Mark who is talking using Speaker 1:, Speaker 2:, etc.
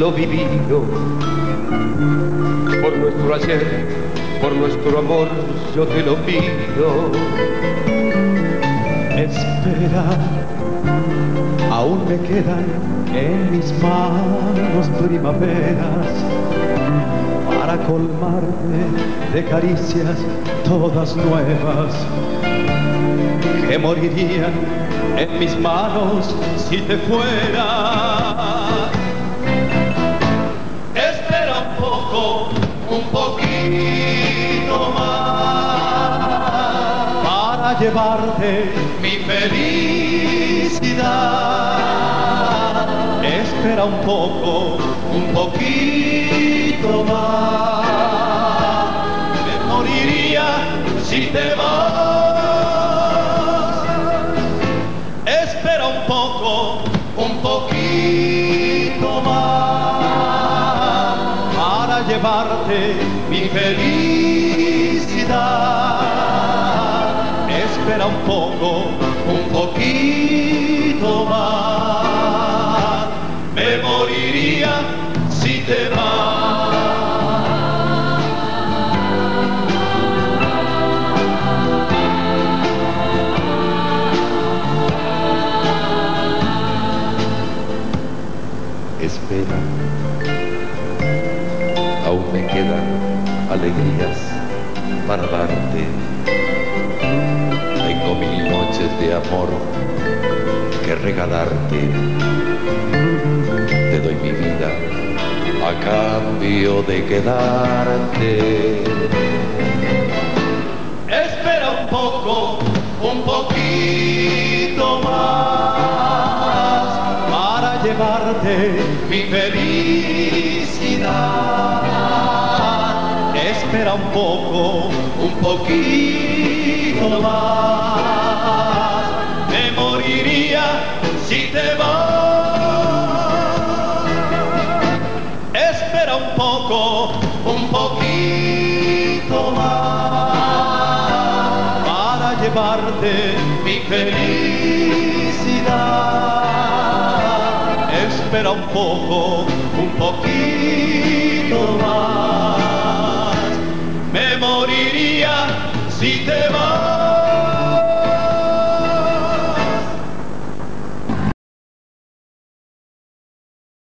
Speaker 1: lo vivido. Por nuestro ayer, por nuestro amor, yo te lo pido. Espera, aún me quedan en mis manos primaveras para colmarte de caricias todas nuevas que morirían en mis manos si te fueras. Espera un poco, un poquito más para llevarte mi felicidad. Espera un poco, un poquito más. Me moriría si te vas. Espera un poco, un poquito más para llevarte mi felicidad. Espera un poco, un poquito más. Me moriría si te vas. Espera, aún me quedan alegrías para darte. Tengo 1000 noches de amor que regalarte. Te doy mi vida a cambio de quedarte. Espera un poco, un poquito más para llevarte mi felicidad. Espera un poco, un poquito más. Me moriría si te vas. Espera un poco, un poquito más para llevarte mi felicidad. Espera un poco, un poquito más.